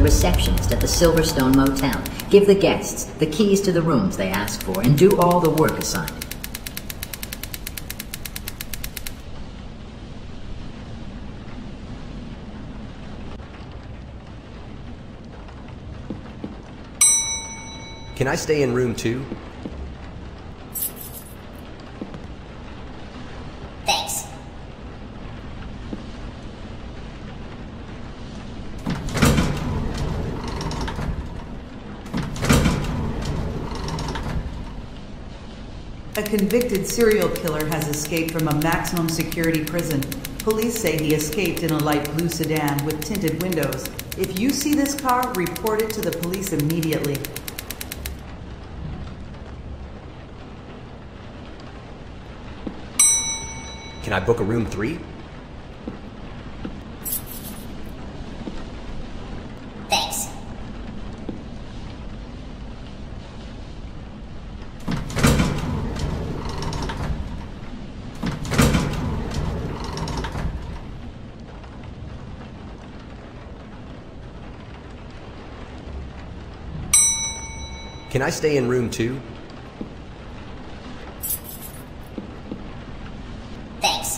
receptionist at the Silverstone Motel. Give the guests the keys to the rooms they ask for and do all the work assigned. Can I stay in room 2? Thanks. A convicted serial killer has escaped from a maximum security prison. Police say he escaped in a light blue sedan with tinted windows. If you see this car, report it to the police immediately. Can I book a room 3? Thanks. Can I stay in room 2? Thanks.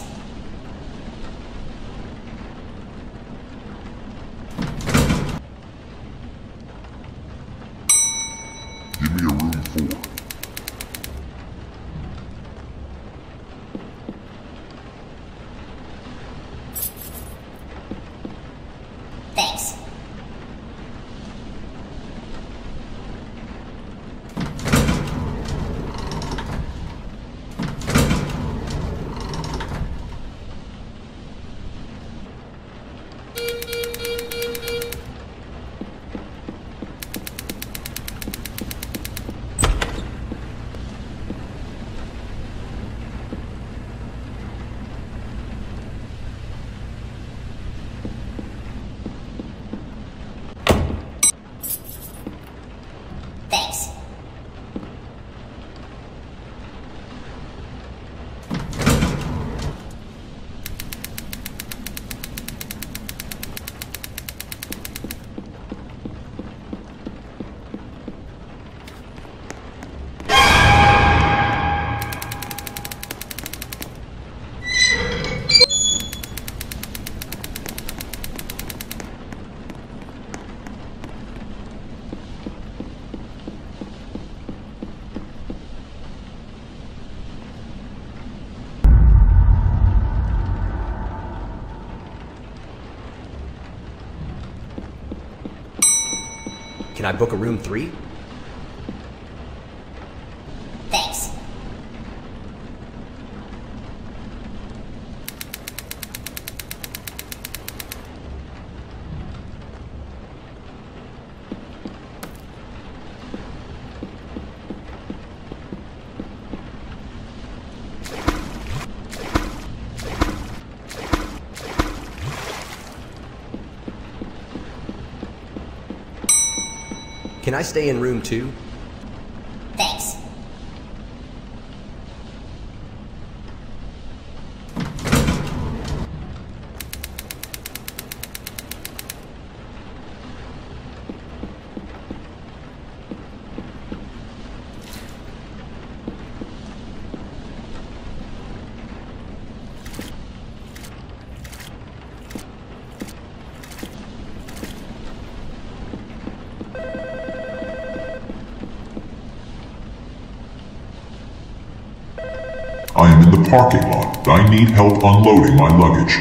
Give me a room 4. Thanks. Thanks. Can I book a room 3? Thanks. Can I stay in room 2? Thanks. I am in the parking lot. I need help unloading my luggage.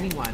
anyone.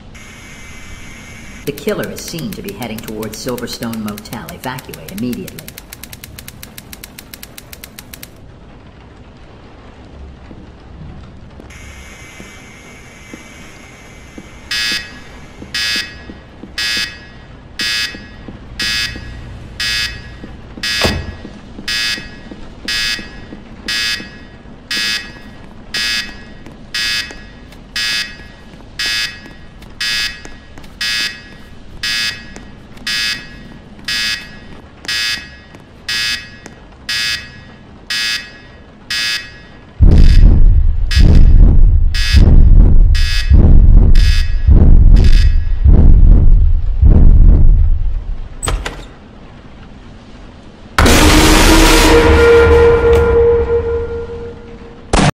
The killer is seen to be heading towards Silverstone Motel. Evacuate immediately.